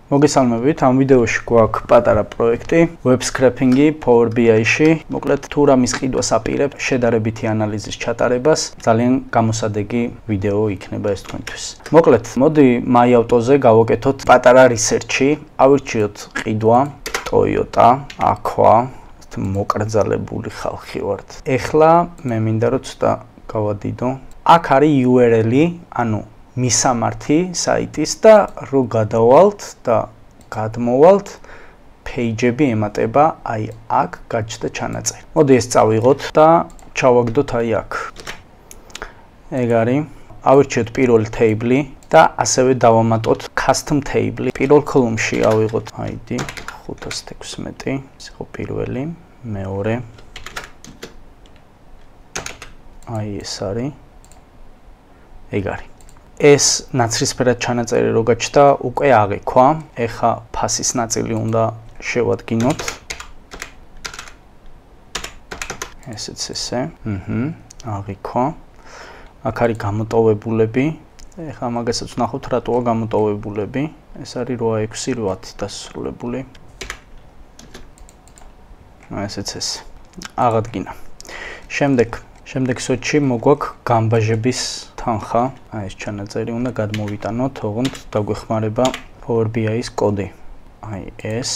მოგესალმებით, ამ ვიდეოში გვაქვს პატარა პროექტი web scraping-ი Power BI-ში. მოკლედ თუ რამის ყიდვას აპირებ შედარებითი ანალიზის ჩატარებას, ძალიან გამოსადეგი ვიდეო იქნება ეს თქვენთვის. მოკლედ, მოდი MyAuto-ზე გავაკეთოთ პატარა research-ი. ავირჩიოთ ყიდვა Toyota, Aqua, მოკრძალებული ხალხი ვართ. ეხლა მე მინდა რომ ცოტა გავადიდო. აქ არის URL-ი, ანუ მისამართი საიტის და რო გადავალთ და გადმოვალთ page-ები ემატება აი აქ გაჩნდა ჩანაწერი. მოდი ეს წავიღოთ და ჩავაგდოთ აი აქ. ეგ არის. ავირჩიოთ პირველი table-ი და ასევე დავამატოთ custom table-ი. პირველ column-ში ავიღოთ ID 516. ეს იყო პირველი, მეორე. აი ეს არის. ეგ არის. ეს ნაცრისფერად ჩანაწერი რო გაჩნდა, უკვე აღიქვა. ეხა ფასის ნაწილი უნდა შევადგინოთ. ესეც ესე. აღიქვა. აქ არის გამოტოვებულები. ეხა მაგასაც ვნახოთ რატოა გამოტოვებულები. ეს არის 8.6.8 დასრულებული. ესეც ესე. აღადგინა. შემდეგ სოჩი მოგვაქვს გამბაჟების თანხა. აი ეს ჩანაწერი უნდა გადმოვიტანოთ, ოღონდ დაგვეხმარება Power BI-ის კოდი. აი ეს.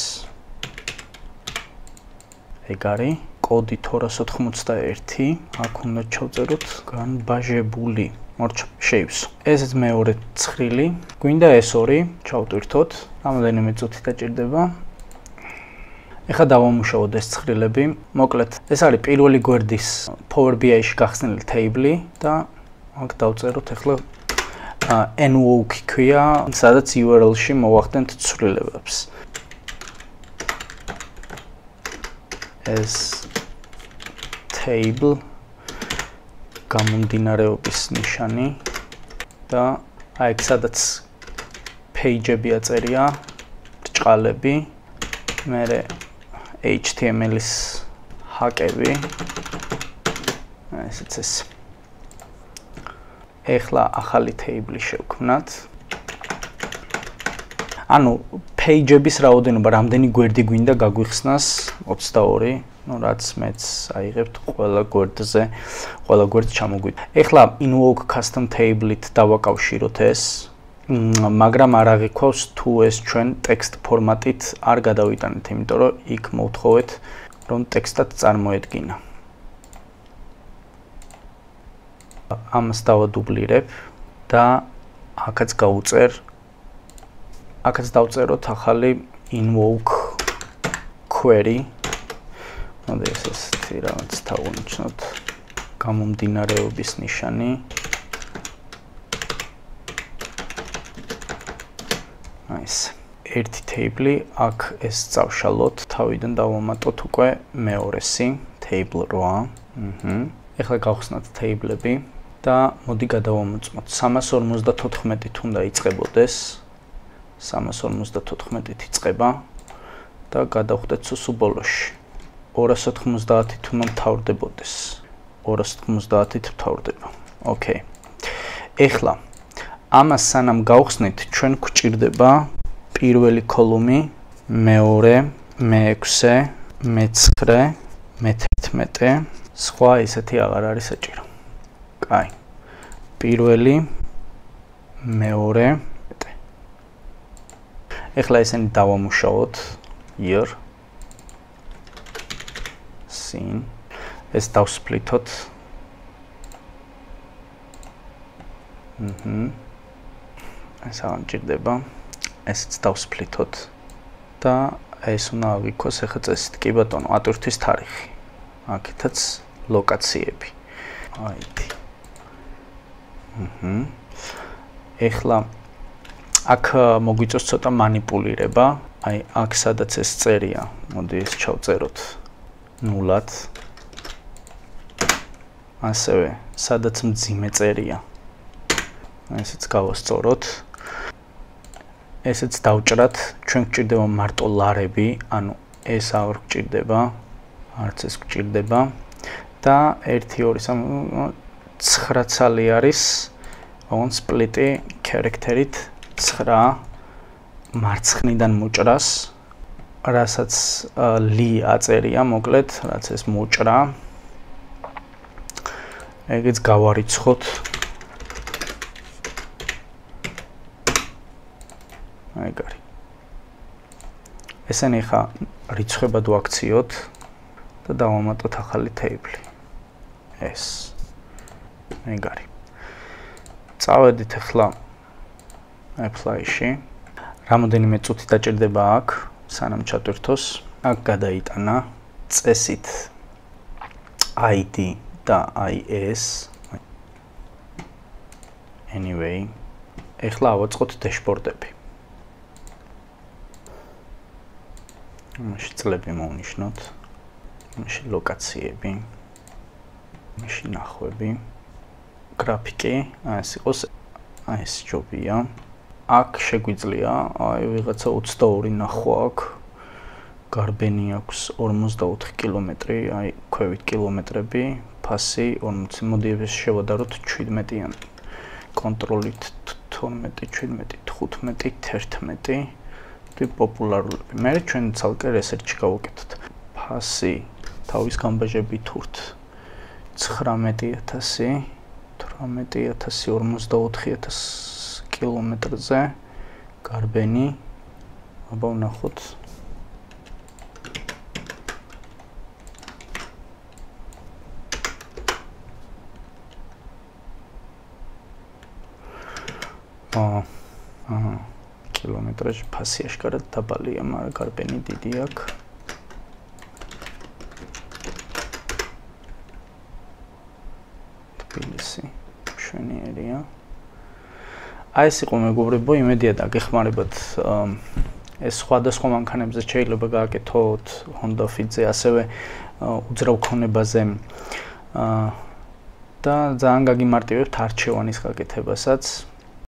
ეგ არის კოდი 281. აქ უნდა ჩავწეროთ განბაჟებული. მორჩა, შეივსო. ესეც მეორე ცხრილი. გვინდა ეს ორი, ჩავტვირთოთ. რამოდენიმე წუთი დაჭირდება. ეხლა დავამუშავოთ ეს ცხრილები. მოკლედ, ეს არის პირველი გვერდის Power BI-ში გახსნილი table-ი და აქ დავწეროთ ეხლა NWOK ქვია, სადაც URL-ში მოვახდენთ ცვლილებებს. ეს table გამომდინარეობის ნიშანი და აი აქ სადაც page-ები აწერია, ბრჭყალები, მერე HTML-ის ჰაკები. ესეც ეს. ეხლა ახალი table შევქმნათ. ანუ page-ების რაოდენობა, რამდენი გვერდი გვინდა გაგვიხსნას 22, ну რაც მეც აიღებთ ყველა გვერდზე, ყველა გვერდს ჩამოგვით. ეხლა invoke custom table-ით დავაკავშიროთ ეს, მაგრამ არ აღიქვავს თუ ეს ჩვენ text ფორმატით არ გადავიტანეთ, იმიტომ რომ იქ მოვთხოვეთ რომ ტექსტად წარმოედგინა. ამას დავადუბლირებ და აქაც გავუწერ. აქაც დავწეროთ ახალი invoke query. მოდი ესეთი რაღაც თავუნიშნოთ. გამომდინარეობის ნიშანი. აი ეს. ერთი table-ი აქ ეს წავშალოთ, თავიდან დავამატოთ უკვე მეორესი table 8. ეხლა გავხსნათ table-ები და მოდი გადავამოწმოთ. 354-ით უნდა იწყებოდეს. 354-ით იწყება და გადავხდეთ სუსუ ბოლოში. 290-ით უნდა მთავრდებოდეს. 290-ით მთავრდება. ოკეი. ეხლა ამას სანამ გავხსნით, ჩვენ გვჭირდება პირველი კოლუმი, მეორე, მე-6, მე-9, მე-11. სხვა ისეთი აღარ არის საჭირო. კაი. პირველი, მეორე, ეხლა ესენი დავამუშავოთ. year, scene. ეს დავსპლითოთ. ეს არ მჭირდება. ესეც დავსპლითოთ და ეს უნდა ავიქოს ეხლა წესით. კი ბატონო, ატვირთვის თარიღი. აქეთაც ლოკაციები. ID. ეხლა აქ მოგვიწევს ცოტა манипулირება. აი აქ სადაც ეს წერია, მოდი ეს ჩავწეროთ 0-ად. ასევე სადაც მძიმე წერია. ესეც გავასწოროთ. ესეც დავჭრათ, ჩვენ გვჭირდება მარტო ლარები, ანუ ეს არ გვჭირდება, არც ეს გვჭირდება და 1 2 3 9 ცალი არის, ოღონდ სპლიტი ქარაქტერით 9 მარცხნიდან მოჭრას, რასაც ლი აწერია, მოკლედ, რაც ეს მოჭრა. ეგეც გავარიცხოთ. ეგარი. ესენი ხა რიცხვებად ვაქციოთ და დავამატოთ ახალი თეიბლი. ეს. ეგარი. წავედით ახლა apply-ში. რამოდენიმე წუთი დაჭირდება აქ, სანამ ჩატვირთოს. აქ გადაიტანა წესით ID და IS. Anyway, ახლა ავაწყოთ დაშბორდები. მაშინ წლები მოვნიშნოთ. მაშინ ლოკაციები. მაშინ ნახვები. გრაფიკი, ეს იყოს, ეს ჯობია. აქ შეგვიძლია, ვიღაცა 22 ნახვა აქვს. გარბენი აქვს 44 კილომეტრი, ქვევით კილომეტრები, ფასი 40. მოდი ეს შევადაროთ 17-იან. კონტროლით 12, 17, 15, 11. პოპულარულები. მე ჩვენ ცალკე რესერჩი გავუკეთოთ. ფასი თავის გამბაჟებით თურთ 19,000, 18,000, 44,000 კილომეტრზე. გარბენი, აბა ვნახოთ. კილომეტრაჟი ფასი აშკარად დაბალია, მაგრამ გარბენი დიდი აქვს. თბილისი მშვენიერია. აი ეს იყო მეგობრებო, იმედია დაგეხმარებათ. ეს სხვადასხვა მანქანებზე შეიძლება გააკეთოთ, Honda Fit-ზე, ასევე უძრავ ქონებაზე. და ძალიან გაგიმარტივებთ არჩევანის გაკეთებასაც.